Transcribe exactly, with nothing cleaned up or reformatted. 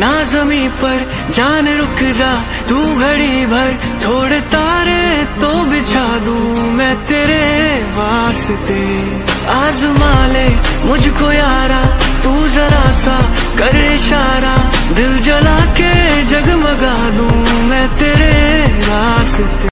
ना जमी पर जान रुक जा तू घड़ी भर, थोड़े तारे तो बिछा दूं मैं तेरे वास्ते। आजमा ले मुझको यारा तू जरा सा कर इशारा, दिल जला के जगमगा दूं मैं तेरे रास्ते।